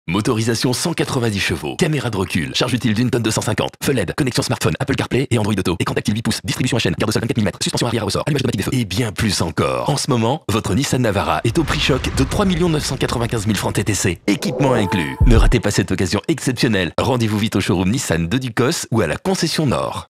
Motorisation 190 chevaux, caméra de recul, charge utile d'une tonne 250, feu LED, connexion smartphone, Apple CarPlay et Android Auto, écran tactile 8 pouces, distribution à chaîne, garde sol 24 mm, suspension arrière à ressort, allumage automatique des feux et bien plus encore. En ce moment, votre Nissan Navara est au prix choc de 3 995 000 francs TTC, équipement inclus. Ne ratez pas cette occasion exceptionnelle. Rendez-vous vite au showroom Nissan de Ducos ou à la concession Nord.